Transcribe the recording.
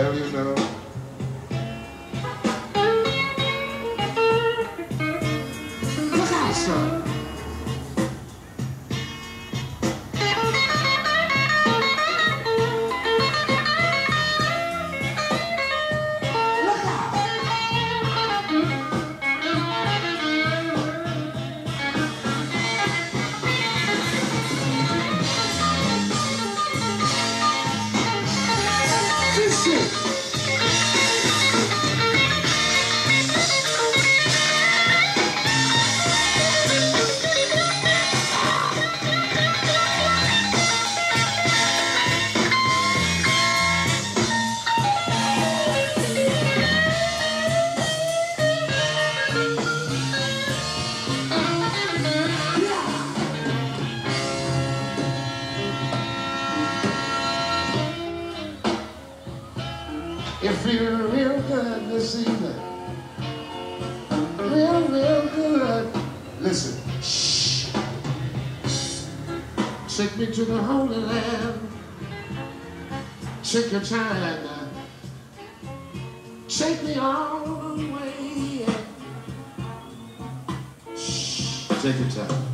Well, you know. Look out, son. It feels real good this evening. Real, real good. Listen. Shh. Take me to the Holy Land. Take your time. Take me all the way. Shh. Take your time.